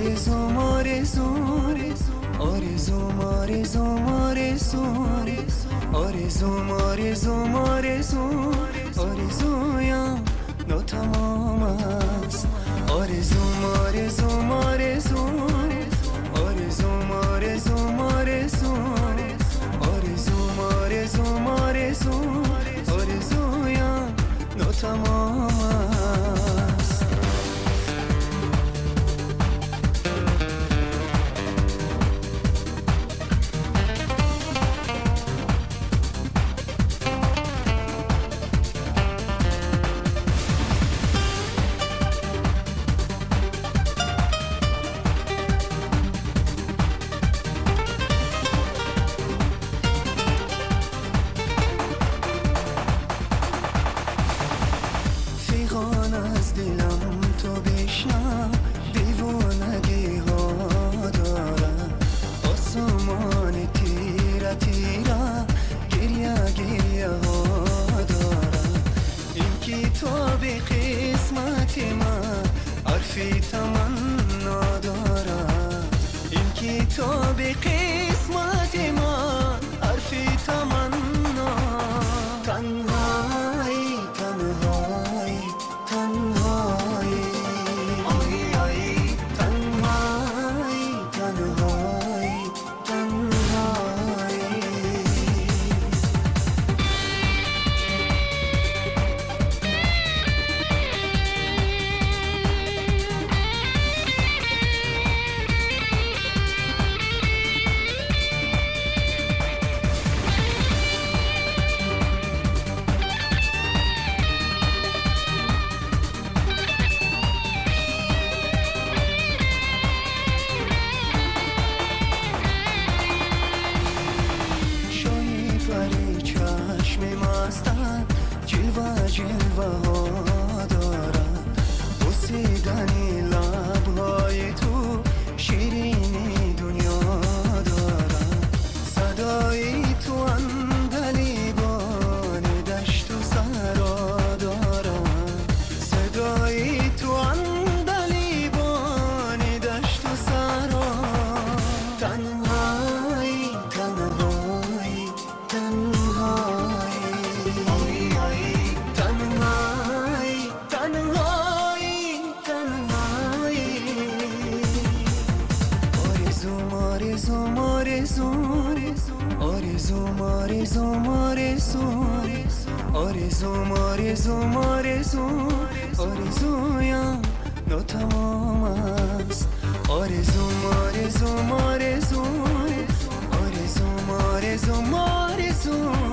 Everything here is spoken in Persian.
آرزوم آرزوم آرزوم آرزوم آرزوم آرزوم آرزوم آرزویم ناتمام است آرزوم آرزوم آرزوم آرزوم آرزوم آرزوم آرزوم آرزوم آرزوم آرزویم ناتمام است از دلم تو بشنو دیوانگی ها دارم آسمان تیره تیره گریه گریه ها دارم این کتاب قسمت من حرفی تمنا دارم این کتاب قسمت من حرفی تمنا تنهایی تنهایی تنهایی آی آی تنهایی تنهایی تنهایی چشم مستم جلوه جلوه ها دارم بوسیدنی لبهای تو شیرینی دنیا دارم صدای تو اندلیبان دشت و صحرا دارم صدای تو اندلیبان دشت و صحرا تنهایی تنهایی تنهایی آی آی تنهایی تنهایی تنهایی آرزوم آرزوم آرزوم آرزوم آرزوم آرزوم آرزوم آرزویم ناتمام است آرزوم آرزوم آرزوم آرزوم آرزوم آرزوم